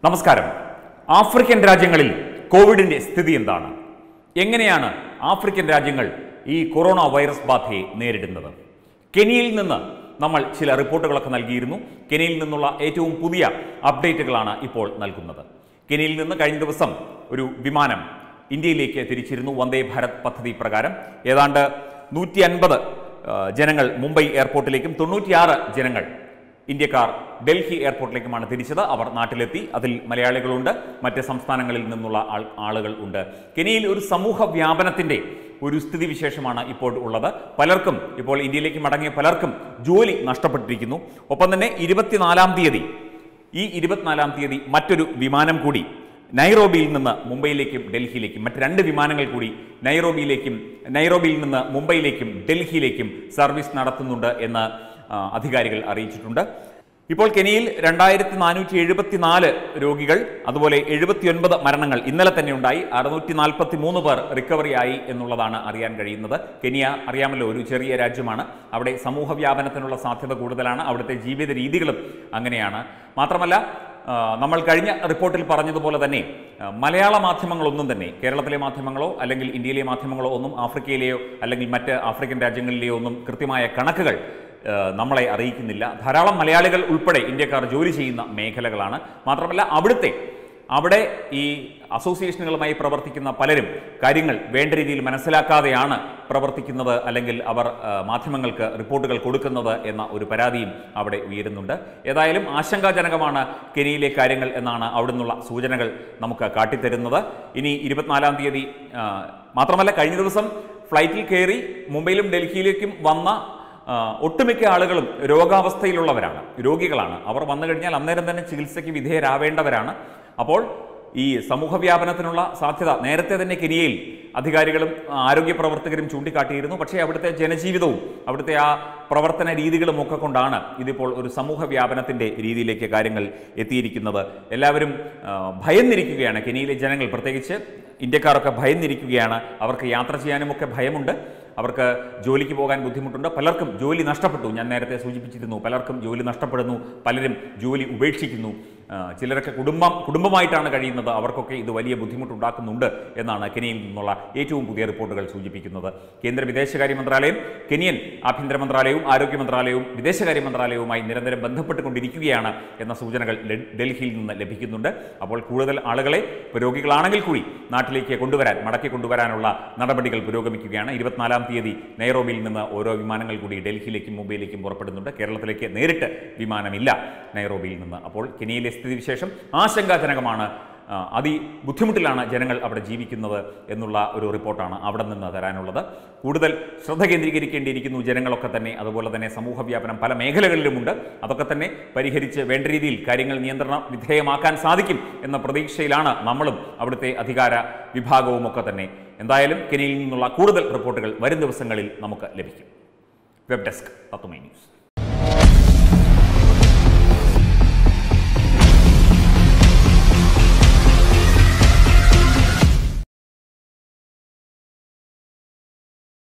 നമസ്കാരം. ആഫ്രിക്കൻ രാജ്യങ്ങളിൽ കോവിഡിന്റെ സ്ഥിതി എന്താണ്? എങ്ങനെയാണ് ആഫ്രിക്കൻ രാജ്യങ്ങൾ ഈ കൊറോണ വൈറസ് ബാധയെ നേരിടുന്നത്? കെനിയയിൽ നിന്ന് നമ്മൾ ചില റിപ്പോർട്ടുകളൊക്കെ നൽകിയിരുന്നു. കെനിയയിൽ നിന്നുള്ള ഏറ്റവും പുതിയ അപ്ഡേറ്റുകളാണ് ഇപ്പോൾ നൽകുന്നത്. കെനിയയിൽ നിന്ന് കഴിഞ്ഞ ദിവസം ഒരു വിമാനം ഇന്ത്യയിലേക്ക് തിരിച്ചിരുന്നു. വന്ദേ ഭാരത് പദ്ധതി പ്രകാരം ഏതാണ്ട് 150 ജനങ്ങൾ മുംബൈ എയർപോർട്ടിലേക്കും 96 ജനങ്ങൾ ഇന്ത്യക്കാർ ഡൽഹി എയർപോർട്ടിലേക്കുമാണ് തിരിച്ചത്. അവർ നാട്ടിലെത്തി. അതിൽ മലയാളികളുണ്ട്, മറ്റ് സംസ്ഥാനങ്ങളിൽ നിന്നുള്ള ആളുകൾ ഉണ്ട്. കെനിയയിൽ ഒരു സമൂഹ വ്യാപനത്തിൻ്റെ ഒരു സ്ഥിതിവിശേഷമാണ് ഇപ്പോൾ ഉള്ളത്. പലർക്കും ഇപ്പോൾ ഇന്ത്യയിലേക്ക് മടങ്ങിയ പലർക്കും ജോലി നഷ്ടപ്പെട്ടിരിക്കുന്നു. ഒപ്പം തന്നെ 24-ാം തീയതി മറ്റൊരു വിമാനം കൂടി നൈറോബിയിൽ നിന്ന് മുംബൈയിലേക്കും ഡൽഹിയിലേക്കും മറ്റ് 2 വിമാനങ്ങൾ കൂടി നൈറോബിയിൽ നിന്ന് മുംബൈയിലേക്കും ഡൽഹിയിലേക്കും സർവീസ് നടത്തുന്നുണ്ട് എന്ന് അധികാരികൾ അറിയിച്ചിട്ടുണ്ട്. ഇപ്പോൾ കെനിയയിൽ 2474 രോഗികൾ, അതുപോലെ 79 മരണങ്ങൾ ഇന്നലെ തന്നെ ഉണ്ടായി. 643 പേർ റിക്കവറി ആയി എന്നുള്ളതാണ് അറിയാൻ കഴിയുന്നത്. കെനിയ അറിയാമല്ലോ, ഒരു ചെറിയ രാജ്യമാണ്. അവിടെ സമൂഹ വ്യാപനത്തിനുള്ള സാധ്യത കൂടുതലാണ്. അവിടുത്തെ ജീവിത രീതികളും അങ്ങനെയാണ്. മാത്രമല്ല, നമ്മൾ കഴിഞ്ഞ റിപ്പോർട്ടിൽ പറഞ്ഞതുപോലെ തന്നെ മലയാള മാധ്യമങ്ങളൊന്നും തന്നെ, കേരളത്തിലെ മാധ്യമങ്ങളോ അല്ലെങ്കിൽ ഇന്ത്യയിലെ മാധ്യമങ്ങളോ ഒന്നും ആഫ്രിക്കയിലെയോ അല്ലെങ്കിൽ മറ്റ് ആഫ്രിക്കൻ രാജ്യങ്ങളിലെയോ ഒന്നും കൃത്യമായ കണക്കുകൾ നമ്മളെ അറിയിക്കുന്നില്ല. ധാരാളം മലയാളികൾ ഉൾപ്പെടെ ഇന്ത്യക്കാർ ജോലി ചെയ്യുന്ന മേഖലകളാണ്. മാത്രമല്ല, അവിടെ ഈ അസോസിയേഷനുകളുമായി പ്രവർത്തിക്കുന്ന പലരും കാര്യങ്ങൾ വേണ്ട രീതിയിൽ മനസ്സിലാക്കാതെയാണ് പ്രവർത്തിക്കുന്നത്, അല്ലെങ്കിൽ അവർ മാധ്യമങ്ങൾക്ക് റിപ്പോർട്ടുകൾ കൊടുക്കുന്നത് എന്ന ഒരു പരാതിയും അവിടെ ഉയരുന്നുണ്ട്. ഏതായാലും ആശങ്കാജനകമാണ് കെനിയയിലെ കാര്യങ്ങൾ എന്നാണ് അവിടെ നിന്നുള്ള സൂചനകൾ നമുക്ക് കാട്ടിത്തരുന്നത്. ഇനി 24-ാം തീയതി മാത്രമല്ല, കഴിഞ്ഞ ദിവസം ഫ്ലൈറ്റിൽ കയറി മുംബൈയിലും ഡൽഹിയിലേക്കും വന്ന ഒട്ടുമിക്ക ആളുകളും രോഗികളാണ്. അവർ വന്നു കഴിഞ്ഞാൽ അന്നേരം തന്നെ ചികിത്സയ്ക്ക് വിധേയരാവേണ്ടവരാണ്. അപ്പോൾ ഈ സമൂഹ വ്യാപനത്തിനുള്ള സാധ്യത നേരത്തെ തന്നെ കെനിയയിൽ അധികാരികളും ആരോഗ്യ പ്രവർത്തകരും ചൂണ്ടിക്കാട്ടിയിരുന്നു. പക്ഷേ അവിടുത്തെ ജനജീവിതവും അവിടുത്തെ ആ പ്രവർത്തന രീതികളും ഒക്കെ കൊണ്ടാണ് ഇതിപ്പോൾ ഒരു സമൂഹ വ്യാപനത്തിൻ്റെ രീതിയിലേക്ക് കാര്യങ്ങൾ എത്തിയിരിക്കുന്നത്. എല്ലാവരും ഭയന്നിരിക്കുകയാണ്. കെനിയയിലെ ജനങ്ങൾ, പ്രത്യേകിച്ച് ഇന്ത്യക്കാരൊക്കെ ഭയന്നിരിക്കുകയാണ്. അവർക്ക് യാത്ര ചെയ്യാനുമൊക്കെ ഭയമുണ്ട്. അവർക്ക് ജോലിക്ക് പോകാൻ ബുദ്ധിമുട്ടുണ്ട്. പലർക്കും ജോലി നഷ്ടപ്പെട്ടു. ഞാൻ നേരത്തെ സൂചിപ്പിച്ചിരുന്നു, പലർക്കും ജോലി നഷ്ടപ്പെടുന്നു, പലരും ജോലി ഉപേക്ഷിക്കുന്നു. ചിലരൊക്കെ കുടുംബമായിട്ടാണ് കഴിയുന്നത്. അവർക്കൊക്കെ ഇത് വലിയ ബുദ്ധിമുട്ടുണ്ടാക്കുന്നുണ്ട് എന്നാണ് കെനിയയിൽ നിന്നുള്ള ഏറ്റവും പുതിയ റിപ്പോർട്ടുകൾ സൂചിപ്പിക്കുന്നത്. കേന്ദ്ര വിദേശകാര്യ മന്ത്രാലയം, കെനിയൻ ആഭ്യന്തര മന്ത്രാലയവും ആരോഗ്യ മന്ത്രാലയവും വിദേശകാര്യ മന്ത്രാലയവുമായി നിരന്തരം ബന്ധപ്പെട്ടുകൊണ്ടിരിക്കുകയാണ് എന്ന സൂചനകൾ ഡൽഹിയിൽ നിന്ന് ലഭിക്കുന്നുണ്ട്. അപ്പോൾ കൂടുതൽ ആളുകളെ രോഗികളാണെങ്കിൽ കൂടി നാട്ടിലേക്ക് മടക്കി കൊണ്ടുവരാനുള്ള നടപടികൾ പുരോഗമിക്കുകയാണ്. 24-ാം തീയതി നൈറോബിയിൽ നിന്ന് ഓരോ വിമാനങ്ങൾ കൂടി ഡൽഹിയിലേക്കും മുംബൈയിലേക്കും പുറപ്പെടുന്നുണ്ട്. കേരളത്തിലേക്ക് നേരിട്ട് വിമാനമില്ല നൈറോബിയിൽ നിന്ന്. അപ്പോൾ കെനിയയിലെ സ്ഥിതിവിശേഷം ആശങ്കാജനകമാണ്. ബുദ്ധിമുട്ടിലാണ് ജനങ്ങൾ അവിടെ ജീവിക്കുന്നത് എന്നുള്ള ഒരു റിപ്പോർട്ടാണ് അവിടെ നിന്ന് തരാനുള്ളത്. കൂടുതൽ ശ്രദ്ധ കേന്ദ്രീകരിക്കേണ്ടിയിരിക്കുന്നു ജനങ്ങളൊക്കെ തന്നെ. അതുപോലെ തന്നെ സമൂഹ വ്യാപനം പല മേഖലകളിലുമുണ്ട്. അതൊക്കെ തന്നെ പരിഹരിച്ച് വേണ്ട രീതിയിൽ കാര്യങ്ങൾ നിയന്ത്രണ വിധേയമാക്കാൻ സാധിക്കും എന്ന പ്രതീക്ഷയിലാണ് നമ്മളും അവിടുത്തെ അധികാര വിഭാഗവും ഒക്കെ തന്നെ. എന്തായാലും കെനിയയിൽ നിന്നുള്ള കൂടുതൽ റിപ്പോർട്ടുകൾ വരും ദിവസങ്ങളിൽ നമുക്ക് ലഭിക്കും. Web desk Tatwamayi news.